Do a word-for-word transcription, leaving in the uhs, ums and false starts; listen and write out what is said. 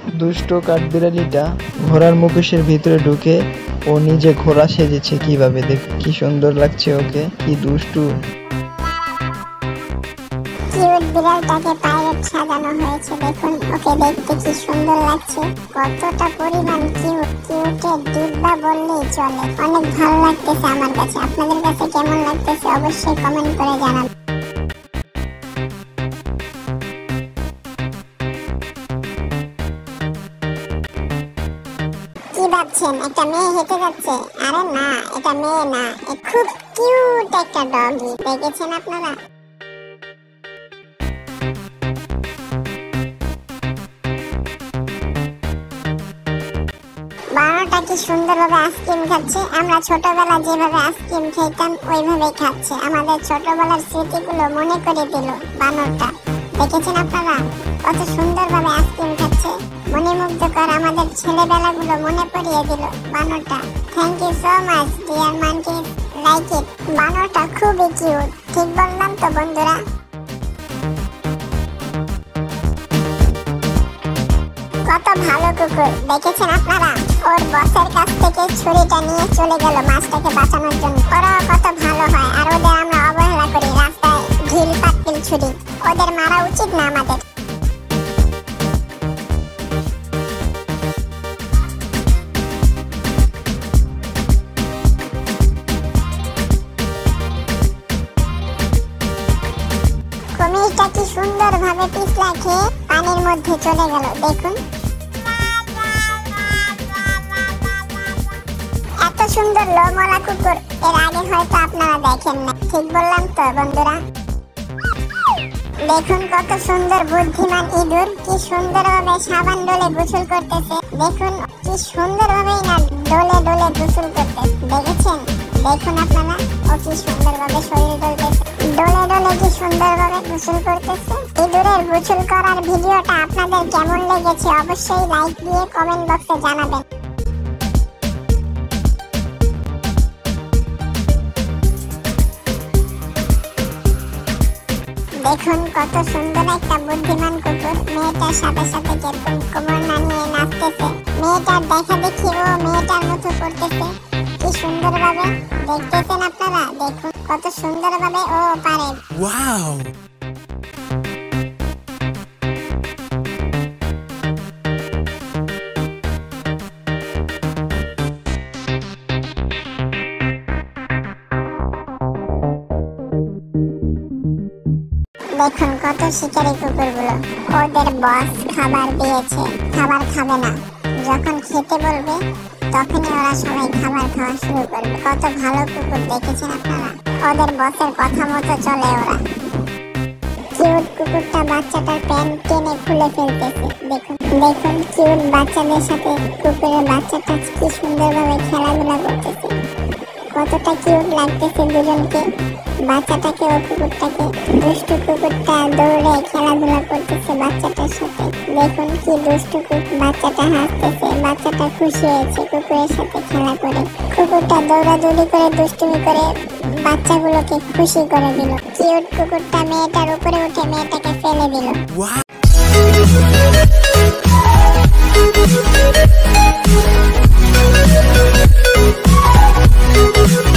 দুষ্ট কাঠবিড়ালিটা ঘোড়ার মুখোশের ভিতরে ঢুকে ও নিজে ঘোড়া সেজেছে কিভাবে, দেখ কি সুন্দর লাগছে ওকে, কি দুষ্টু। কিউট বিড়ালটাকে পাইরেট সাজানো হয়েছে, দেখুন ওকে দেখতে কি সুন্দর লাগছে, কতটা পরিমাণ কিউট। কিউটের ডিব্বা বললেই চলে, অনেক ভালো লাগতেছে আমার কাছে। আপনাদের কাছে কেমন লাগতেছে অবশ্যই কমেন্ট করে জানাবেন। কি ভাবছেন একটা মেয়ে হেঁটে যাচ্ছে? আরে না, এটা মেয়ে না, খুব কিউট একটা ডগি। দেখেছেন আপনারা? বানরটা কি সুন্দরভাবে আইসক্রিম খাচ্ছে। আমরা ছোটবেলা যেভাবে আইসক্রিম খেতাম ওইভাবে খাচ্ছে। আমাদের ছোটবেলার স্মৃতিগুলো মনে করে দিল বানরটা। দেখেছেন আপনারা কত সুন্দরভাবে আইসক্রিম খাচ্ছে, মনোমুগ্ধকর আমাদের ছেলেবেলাগুলো মনে পড়িয়ে দিল বানরটা। Thank you so much dear monkey, like it. বানরটা খুবই কিউট, ঠিক বললাম তো বন্ধুরা? কত ভালো কুকুর, দেখেছেন আপনারা? ওর বসের কাছ থেকে ছুরিটা নিয়ে চলে গেল মাছটাকে বাঁচানোর জন্য। ওরা কত ভালো হয়, আর ওদের আমরা অবহেলা করি, রাস্তায় ঢিল পাট্টিল ছুরি। ওদের মারা উচিত না আমাদের। কুমিরটা কি সুন্দর ভাবে পিছলা খেয়ে পানির মধ্যে চলে গেল, দেখুন। এত সুন্দর লোমওয়ালা কুকুর এর আগে হয়তো আপনারা দেখেন না, ঠিক বললাম তো বন্ধুরা? দেখুন কত সুন্দর বুদ্ধিমান ইঁদুর, কি সুন্দরভাবে সাবান ডলে গোসল করতেছে। দেখুন কি সুন্দরভাবে না ডলে ডলে গোসল করতেছে, দেখেছেন? দেখুন আপনারা ও কি সুন্দরভাবে শরীর ডলতেছে, ডলে ডলে কি সুন্দরভাবে গোসল করতেছে। ইঁদুরের গোসল করার ভিডিওটা আপনাদের কেমন লেগেছে অবশ্যই লাইক দিয়ে কমেন্ট বক্সে জানাবেন। দেখুন কত সুন্দর একটা বুদ্ধিমান কুকুর মেয়েটার সাথে সাথে যেরকম কোমর নামিয়ে নাচতেছে। মেয়েটার দেখা দেখি ও মেয়েটার মতো করতেছে, কি সুন্দরভাবে। দেখতেছেন আপনারা? দেখুন কত সুন্দরভাবে ও পারে। ওয়াও! দেখুন কত শিকারী কুকুরগুলো, ওদের বস খাবার দিয়েছে, খাবার খাবে না, যখন খেতে বলবে তখনই ওরা সবাই খাবার খাওয়া শুরু করবে। কত ভালো কুকুর, দেখেছেন আপনারা? ওদের বসের কথা মতো চলে ওরা। কিউট কুকুরটা বাচ্চাটার প্যান্ট টেনে খুলে ফেলতেছে, দেখুন। দেখুন কিউট বাচ্চাদের সাথে কুকুরের বাচ্চাটা কি সুন্দরভাবে খেলাধুলা করতেছে, কতটা কিউট লাগতেছে দুজনকে, বাচ্চাটাকে ও কুকুরটাকে। দুষ্টু কুকুরটা দৌড়ে খেলাধুলা করতেছে বাচ্চাটার সাথে, দেখুন কি দুষ্টু কুকুর। বাচ্চাটা হাসতেছে, বাচ্চাটা খুশি হয়েছে কুকুরের সাথে খেলা করে। কুকুরটা দৌড়াদৌড়ি করে দুষ্টুমি করে বাচ্চাগুলোকে খুশি করে দিল। কিউট কুকুরটা মেয়েটার উপরে উঠে মেয়েটাকে ফেলে দিল।